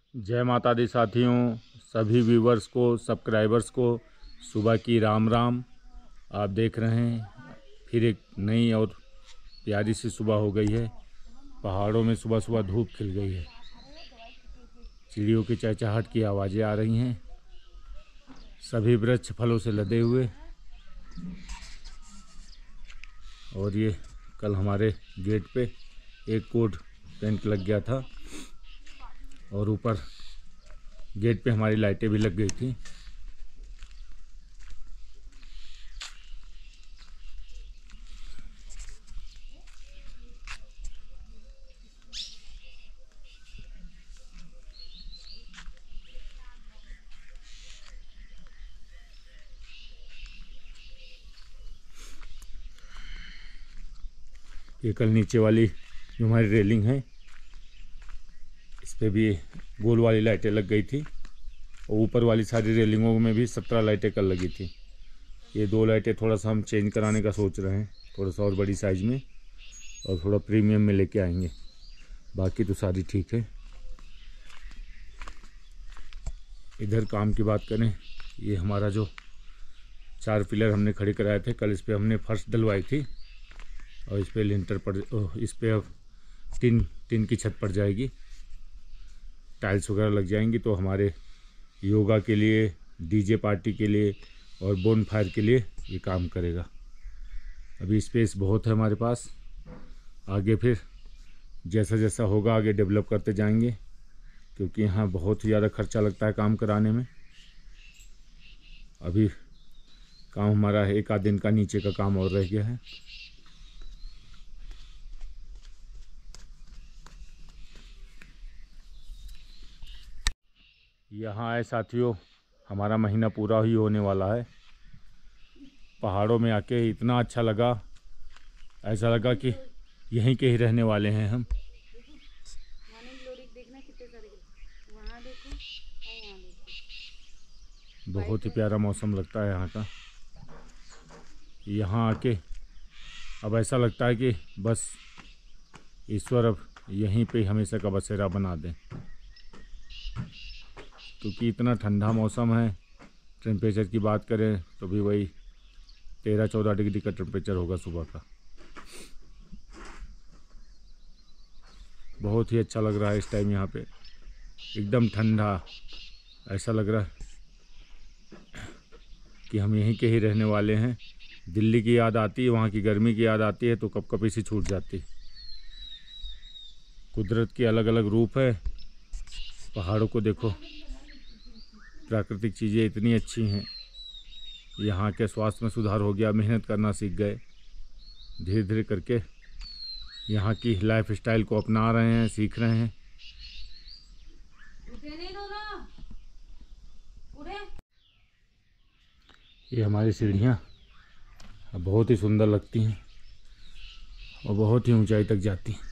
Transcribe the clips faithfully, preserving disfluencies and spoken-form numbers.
जय माता दी साथियों, सभी व्यूवर्स को, सब्सक्राइबर्स को सुबह की राम राम। आप देख रहे हैं फिर एक नई और प्यारी सी सुबह हो गई है। पहाड़ों में सुबह सुबह धूप खिल गई है, चिड़ियों की चहचहाट की आवाज़ें आ रही हैं, सभी वृक्ष फलों से लदे हुए। और ये कल हमारे गेट पे एक कोट पेंट लग गया था और ऊपर गेट पे हमारी लाइटें भी लग गई थी। ये कल नीचे वाली जो हमारी रेलिंग है इस पे भी गोल वाली लाइटें लग गई थी और ऊपर वाली सारी रेलिंगों में भी सत्रह लाइटें कल लगी थी। ये दो लाइटें थोड़ा सा हम चेंज कराने का सोच रहे हैं, थोड़ा सा और बड़ी साइज़ में और थोड़ा प्रीमियम में लेके आएंगे। बाकी तो सारी ठीक है। इधर काम की बात करें, ये हमारा जो चार पिलर हमने खड़े कराए थे कल, इस पर हमने फर्श डलवाई थी और इस पर लिंटर पड़ इस पर अब टिन टिन की छत पड़ जाएगी, टाइल्स वगैरह लग जाएंगी। तो हमारे योगा के लिए, डीजे पार्टी के लिए और बोन फायर के लिए ये काम करेगा। अभी स्पेस बहुत है हमारे पास, आगे फिर जैसा जैसा होगा आगे डेवलप करते जाएंगे, क्योंकि यहाँ बहुत ही ज़्यादा खर्चा लगता है काम कराने में। अभी काम हमारा एक आध दिन का नीचे का काम और रह गया है। यहाँ आए साथियों, हमारा महीना पूरा ही होने वाला है। पहाड़ों में आके इतना अच्छा लगा, ऐसा लगा कि यहीं के ही रहने वाले हैं हम। बहुत ही प्यारा मौसम लगता है यहाँ का। यहाँ आके अब ऐसा लगता है कि बस ईश्वर अब यहीं पे हमेशा का बसेरा बना दें, क्योंकि इतना ठंडा मौसम है। टेम्परेचर की बात करें तो भी वही तेरह चौदह डिग्री का टेम्परेचर होगा सुबह का। बहुत ही अच्छा लग रहा है इस टाइम यहाँ पे, एकदम ठंडा। ऐसा लग रहा है कि हम यहीं के ही रहने वाले हैं। दिल्ली की याद आती है, वहाँ की गर्मी की याद आती है तो कपकपी सी छूट जाती। कुदरत के अलग अलग रूप है। पहाड़ों को देखो, प्राकृतिक चीज़ें इतनी अच्छी हैं। यहाँ के स्वास्थ्य में सुधार हो गया, मेहनत करना सीख गए, धीरे धीरे करके यहाँ की लाइफ स्टाइल को अपना रहे हैं, सीख रहे हैं। ये हमारी सीढ़ियाँ बहुत ही सुंदर लगती हैं और बहुत ही ऊंचाई तक जाती हैं।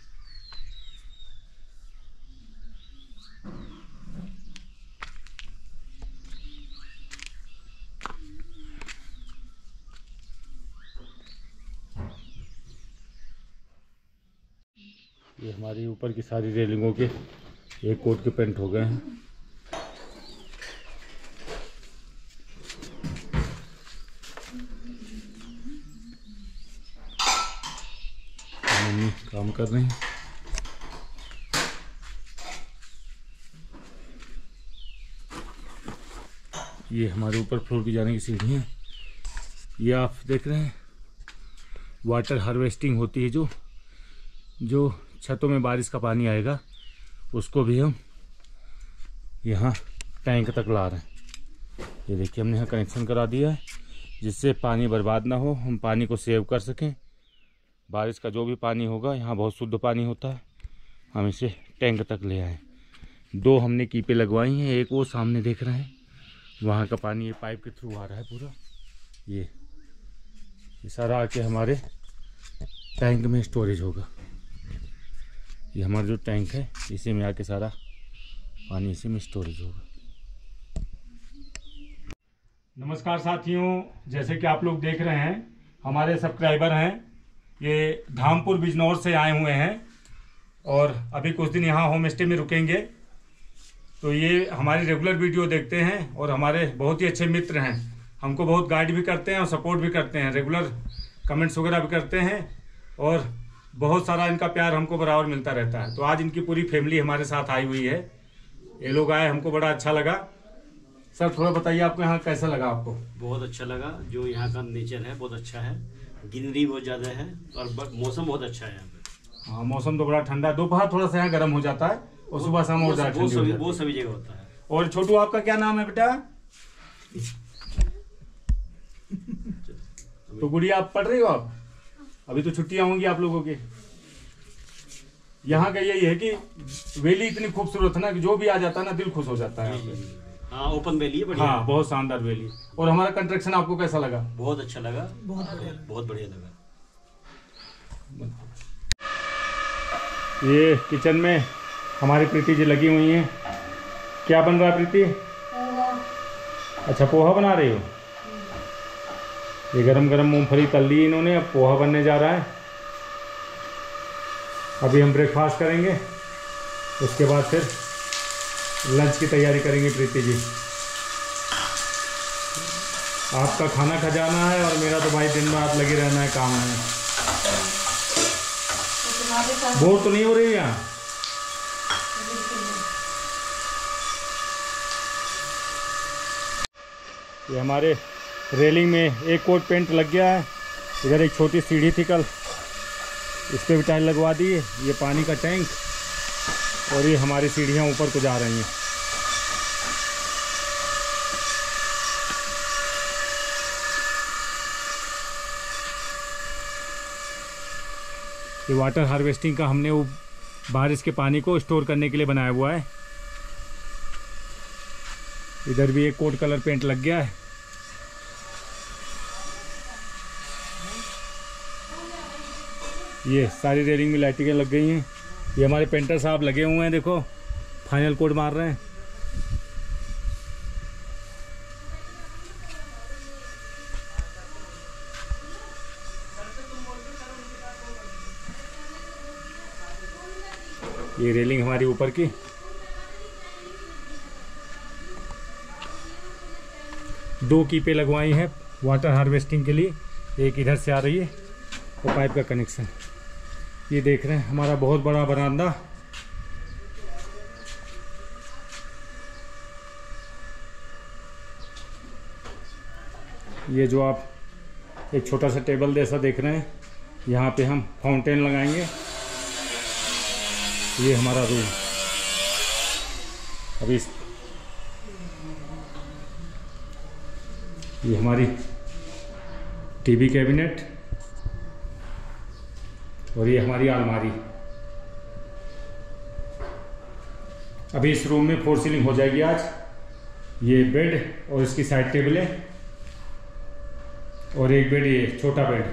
ये हमारी ऊपर की सारी रेलिंगों के एक कोट के पेंट हो गए हैं। मम्मी काम कर रही हैं। ये हमारे ऊपर फ्लोर की जाने की सीढ़ी है। ये आप देख रहे हैं वाटर हार्वेस्टिंग होती है, जो जो छतों में बारिश का पानी आएगा उसको भी हम यहाँ टैंक तक ला रहे हैं। ये देखिए हमने यहाँ कनेक्शन करा दिया है, जिससे पानी बर्बाद ना हो, हम पानी को सेव कर सकें। बारिश का जो भी पानी होगा, यहाँ बहुत शुद्ध पानी होता है, हम इसे टैंक तक ले आए। दो हमने कीपे लगवाई हैं, एक वो सामने देख रहे हैं, वहाँ का पानी ये पाइप के थ्रू आ रहा है पूरा। ये ये सारा आके हमारे टैंक में स्टोरेज होगा। ये हमारा जो टैंक है इसी में आके सारा पानी इसी में स्टोरेज होगा। नमस्कार साथियों, जैसे कि आप लोग देख रहे हैं हमारे सब्सक्राइबर हैं, ये धामपुर बिजनौर से आए हुए हैं और अभी कुछ दिन यहाँ होम स्टे में रुकेंगे। तो ये हमारी रेगुलर वीडियो देखते हैं और हमारे बहुत ही अच्छे मित्र हैं, हमको बहुत गाइड भी करते हैं और सपोर्ट भी करते हैं, रेगुलर कमेंट्स वगैरह भी करते हैं और बहुत सारा इनका प्यार हमको बराबर मिलता रहता है। तो आज इनकी पूरी फैमिली हमारे साथ आई हुई है, ये लोग आए, हमको बड़ा अच्छा लगा। सर थोड़ा बताइए आपको यहाँ कैसा लगा? आपको बहुत अच्छा लगा, जो यहाँ का नेचर है बहुत अच्छा है, ग्रीनरी बहुत ज़्यादा है और मौसम बहुत अच्छा है यहाँ पे। हाँ मौसम तो बड़ा ठंडा है, दोपहर थोड़ा सा यहाँ गर्म हो जाता है और सुबह शाम और ज़्यादा ठंडी हो जाती है। वो सभी जगह होता है। और छोटू आपका क्या नाम है बेटा? तो गुड़िया आप पढ़ रही हो? आप अभी तो छुट्टियां होंगी आप लोगों की। यहाँ का यही है कि वैली इतनी खूबसूरत है ना कि जो भी आ जाता है ना दिल खुश हो जाता है। हाँ ओपन वैली है, बढ़िया। हाँ बहुत शानदार वैली। और हमारा कंस्ट्रक्शन आपको कैसा लगा? बहुत अच्छा लगा, बहुत बढ़िया, बहुत बढ़िया लगा। ये किचन में हमारी प्रीति जी लगी हुई हैं। क्या बन रहा है प्रीति? अच्छा पोहा बना रही हो। ये गरम गरम मूंगफली तल ली इन्होंने, अब पोहा बनने जा रहा है। अभी हम ब्रेकफास्ट करेंगे, उसके बाद फिर लंच की तैयारी करेंगे प्रीति जी। आपका खाना खजाना है और मेरा तो भाई दिन रात लगे रहना है काम में। बोर तो नहीं हो रही यहाँ? ये हमारे रेलिंग में एक कोट पेंट लग गया है। इधर एक छोटी सीढ़ी थी कल, इस पर भी टाइल लगवा दी है। ये पानी का टैंक और ये हमारी सीढ़ियाँ ऊपर को जा रही हैं। ये वाटर हार्वेस्टिंग का हमने वो बारिश के पानी को स्टोर करने के लिए बनाया हुआ है। इधर भी एक कोट कलर पेंट लग गया है। ये सारी रेलिंग में लाइटिंगें लग गई हैं। ये हमारे पेंटर साहब लगे हुए हैं, देखो फाइनल कोड मार रहे हैं। ये रेलिंग हमारी ऊपर की। दो कीपे लगवाई हैं वाटर हार्वेस्टिंग के लिए, एक इधर से आ रही है और पाइप का कनेक्शन। ये देख रहे हैं हमारा बहुत बड़ा बरामदा। ये जो आप एक छोटा सा टेबल जैसा देख रहे हैं, यहाँ पे हम फाउंटेन लगाएंगे। ये हमारा रूम। अभी इस ये हमारी टीवी कैबिनेट और ये हमारी अलमारी। अभी इस रूम में फोर सीलिंग हो जाएगी आज। ये बेड और इसकी साइड टेबलें और एक बेड, ये छोटा बेड।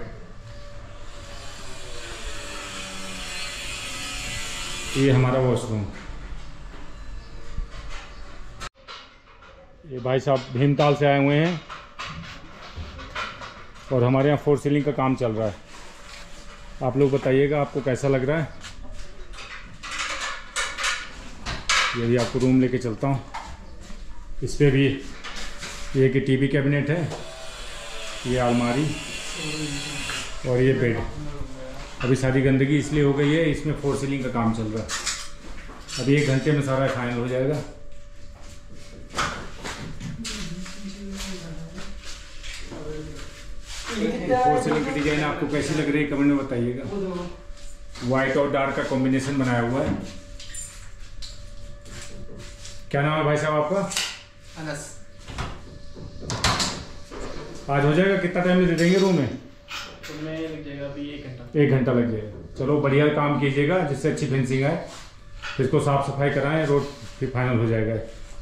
ये हमारा वॉशरूम। ये भाई साहब भीमताल से आए हुए हैं और हमारे यहाँ फोर सीलिंग का काम चल रहा है। आप लोग बताइएगा आपको कैसा लग रहा है। ये भी आपको रूम लेके चलता हूँ। इस पे भी ये कि टीवी कैबिनेट है, ये अलमारी और ये बेड। अभी सारी गंदगी इसलिए हो गई है, इसमें फोर सीलिंग का काम चल रहा है। अभी एक घंटे में सारा फाइनल हो जाएगा। फोर सीलिंग की डिजाइन आपको कैसी लग रही है कमेंट में बताइएगा। वाइट और डार्क का कॉम्बिनेशन बनाया हुआ है। क्या नाम है भाई साहब आपका? अनस। आज हो जाएगा? कितना टाइम दे देंगे रूम में? में लग जाएगा अभी एक घंटा। एक घंटा लग जाएगा। चलो बढ़िया काम कीजिएगा जिससे अच्छी फिनिशिंग आए। फिर इसको साफ सफाई कराएं, रोड फिर फाइनल हो जाएगा।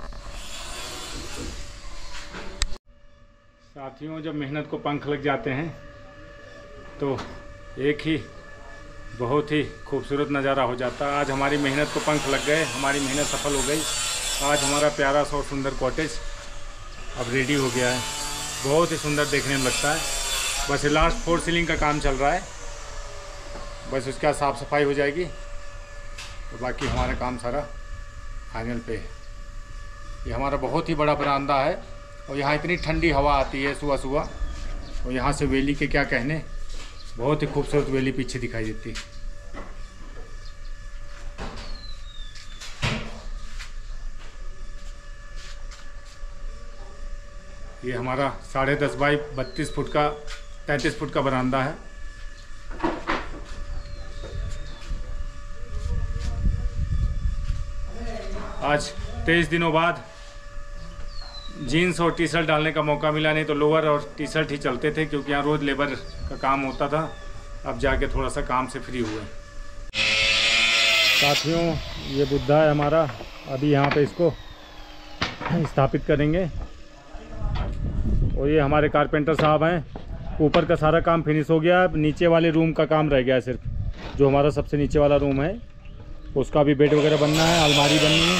साथियों जब मेहनत को पंख लग जाते हैं तो एक ही बहुत ही खूबसूरत नज़ारा हो जाता है। आज हमारी मेहनत को पंख लग गए, हमारी मेहनत सफल हो गई। आज हमारा प्यारा सा और सुंदर कॉटेज अब रेडी हो गया है। बहुत ही सुंदर देखने में लगता है। बस लास्ट फोर सीलिंग का काम चल रहा है, बस उसका साफ़ सफाई हो जाएगी तो बाकी हमारा काम सारा फाइनल पे है। ये हमारा बहुत ही बड़ा बरामदा है और यहाँ इतनी ठंडी हवा आती है सुबह सुबह। और यहाँ से वैली के क्या कहने, बहुत ही खूबसूरत वैली पीछे दिखाई देती है। ये हमारा साढ़े दस बाई बत्तीस फुट का तैंतीस फुट का बरामदा है। आज तेईस दिनों बाद जीन्स और टी शर्ट डालने का मौका मिला, नहीं तो लोअर और टी शर्ट ही चलते थे क्योंकि यहाँ रोज़ लेबर का काम होता था। अब जाके थोड़ा सा काम से फ्री हुए। साथियों, ये बुद्धा है हमारा, अभी यहाँ पे इसको स्थापित करेंगे। और ये हमारे कारपेंटर साहब हैं। ऊपर का सारा काम फिनिश हो गया, अब नीचे वाले रूम का काम रह गया है सिर्फ। जो हमारा सबसे नीचे वाला रूम है उसका भी बेड वगैरह बनना है, अलमारी बननी है।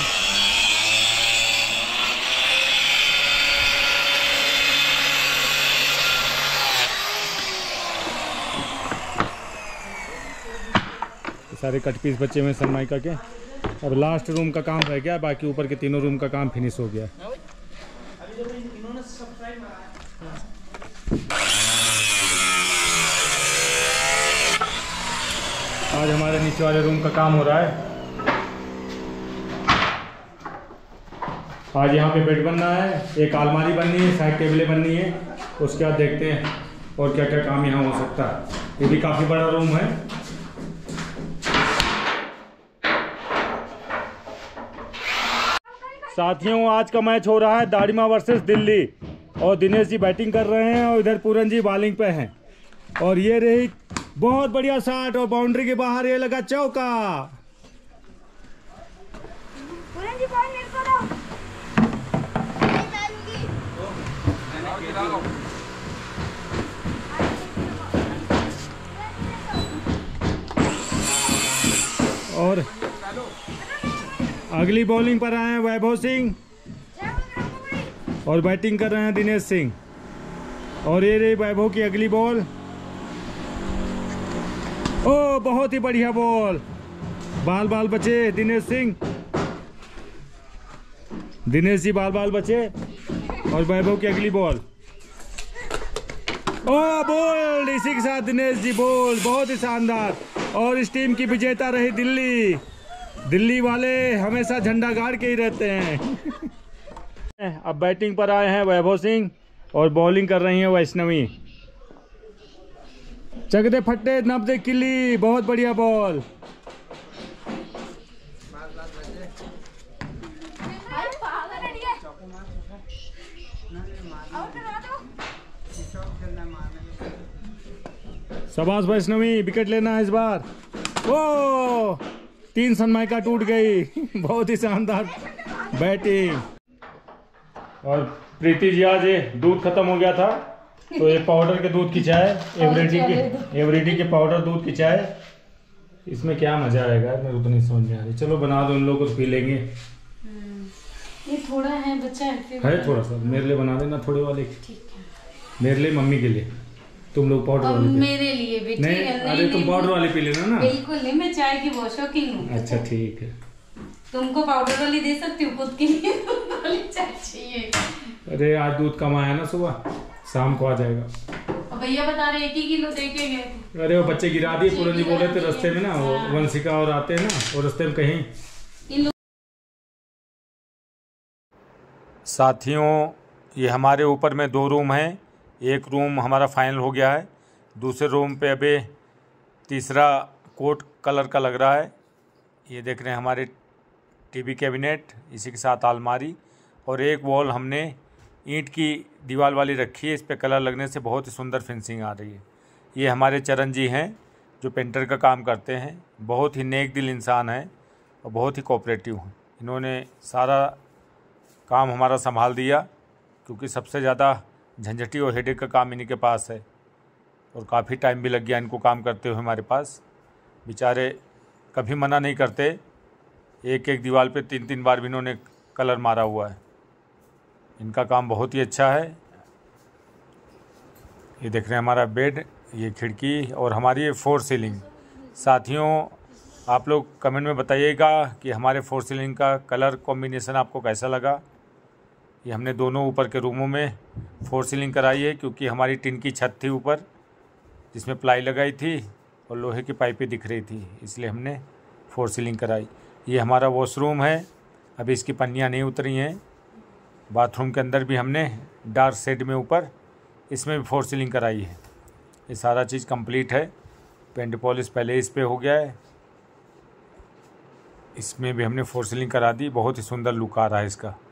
सारे कट पीस बच्चे हुए सनमाइका के। अब लास्ट रूम का काम रह गया, बाकी ऊपर के तीनों रूम का काम फिनिश हो गया। आज हमारे नीचे वाले रूम का काम हो रहा है। आज यहाँ पे बेड बनना है, एक अलमारी बननी है, साइड टेबलें बननी है। उसके बाद देखते हैं और क्या क्या काम यहाँ हो सकता है। ये भी काफ़ी बड़ा रूम है। साथियों, आज का मैच हो रहा है दाड़िमा वर्सेस दिल्ली और दिनेश जी बैटिंग कर रहे हैं और इधर पूरन जी बॉलिंग पे हैं। और ये रही बहुत बढ़िया शॉट और बाउंड्री के बाहर ये लगा चौका। और अगली बॉलिंग पर आए हैं वैभव सिंह और बैटिंग कर रहे हैं दिनेश सिंह। और ये रही वैभव की अगली बॉल। ओ बहुत ही बढ़िया बॉल, बाल बाल बचे दिनेश सिंह। दिनेश जी बाल बाल बचे और वैभव की अगली बॉल। ओ बॉल, इसी के साथ दिनेश जी बॉल, बहुत ही शानदार। और इस टीम की विजेता रही दिल्ली। दिल्ली वाले हमेशा झंडा गाड़ के ही रहते हैं। अब बैटिंग पर आए हैं वैभव सिंह और बॉलिंग कर रही हैं वैष्णवी। चकदे फट्टे नब्दे किली, बहुत बढ़िया बॉल। शाबाश वैष्णवी, विकेट लेना है इस बार। ओ तीन सनमाइका टूट गई। बहुत ही शानदार बैटिंग। और प्रीति जी, आज ये दूध खत्म हो गया था तो ये पाउडर के दूध की चाय, एवरेडी के एवरेडी के पाउडर दूध की चाय, इसमें क्या मजा आएगा मेरे को तो नहीं समझ में आ रही। चलो बना दो, इन लोगों को पी लेंगे। ये थोड़ा है बच्चा है, है थोड़ा सा मेरे लिए बना देना, थोड़े वाले। ठीक है, मेरे लिए, मम्मी के लिए। तुम लोग पाउडर वाले मेरे लिए भी ठीक है। नहीं, अरे तुम पाउडर वाली पी लेना ना। बिल्कुल नहीं, मैं चाय की बहुत शौकीन हूँ। अच्छा ठीक है, तुमको पाउडर वाली दे सकती हूँ, खुद के लिए वाली चाय चाहिए। अरे आज दूध कम आया ना, सुबह शाम को आ जाएगा। भैया बता रहे एक ही किलो दे के गए। अरे वो बच्चे गिरा दिए, पूरन जी बोले थे रास्ते में ना, वो वंशिका और आते हैं ना, वो रास्ते में कहीं। साथियों, ये हमारे ऊपर में दो रूम हैं। एक रूम हमारा फाइनल हो गया है, दूसरे रूम पे अभी तीसरा कोट कलर का लग रहा है। ये देख रहे हैं हमारे टीवी कैबिनेट, इसी के साथ अलमारी और एक वॉल हमने ईंट की दीवार वाली रखी है। इस पे कलर लगने से बहुत ही सुंदर फिनिशिंग आ रही है। ये हमारे चरण जी हैं जो पेंटर का काम करते हैं। बहुत ही नेक दिल इंसान हैं और बहुत ही कोऑपरेटिव हैं। इन्होंने सारा काम हमारा संभाल दिया क्योंकि सबसे ज़्यादा झंझटी और हेडेक का काम इन्हीं के पास है और काफ़ी टाइम भी लग गया इनको काम करते हुए हमारे पास। बेचारे कभी मना नहीं करते। एक एक दीवार पे तीन तीन बार भी इन्होंने कलर मारा हुआ है। इनका काम बहुत ही अच्छा है। ये देख रहे हैं हमारा बेड, ये खिड़की और हमारी ये फोर सीलिंग। साथियों, आप लोग कमेंट में बताइएगा कि हमारे फोर सीलिंग का कलर कॉम्बिनेशन आपको कैसा लगा। ये हमने दोनों ऊपर के रूमों में फोर सीलिंग कराई है, क्योंकि हमारी टिन की छत थी ऊपर जिसमें प्लाई लगाई थी और लोहे की पाइपें दिख रही थी, इसलिए हमने फोर सीलिंग कराई। ये हमारा वॉशरूम है, अभी इसकी पन्नियाँ नहीं उतरी हैं। बाथरूम के अंदर भी हमने डार्क शेड में ऊपर इसमें भी फोर सीलिंग कराई है। ये सारा चीज़ कंप्लीट है। पेंट पॉलिश पहले इस पे हो गया है, इसमें भी हमने फोर सीलिंग करा दी। बहुत ही सुंदर लुक आ रहा है इसका।